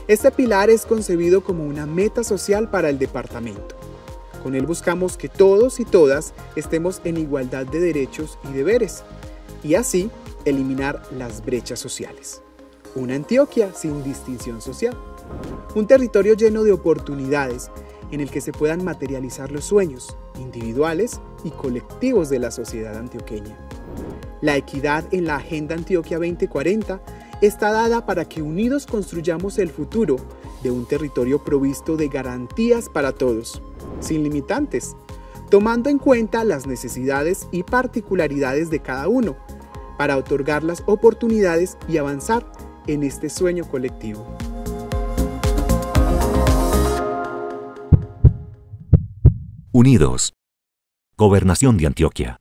Este pilar es concebido como una meta social para el departamento. Con él buscamos que todos y todas estemos en igualdad de derechos y deberes, y así eliminar las brechas sociales. Una Antioquia sin distinción social. Un territorio lleno de oportunidades en el que se puedan materializar los sueños individuales y colectivos de la sociedad antioqueña. La equidad en la Agenda Antioquia 2040 está dada para que unidos construyamos el futuro de un territorio provisto de garantías para todos, sin limitantes, tomando en cuenta las necesidades y particularidades de cada uno, para otorgar las oportunidades y avanzar en este sueño colectivo. Unidos. Gobernación de Antioquia.